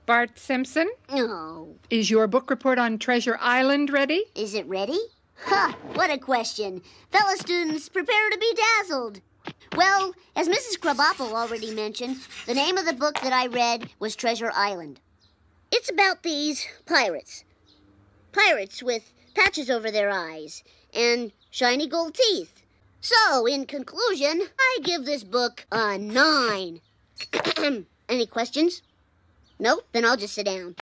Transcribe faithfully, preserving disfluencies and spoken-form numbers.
Bart Simpson? Oh. Is your book report on Treasure Island ready? Is it ready? Ha! What a question. Fellow students, prepare to be dazzled. Well, as Missus Krabappel already mentioned, the name of the book that I read was Treasure Island. It's about these pirates. Pirates with patches over their eyes and shiny gold teeth. So, in conclusion, I give this book a nine. Any questions? No? Then I'll just sit down.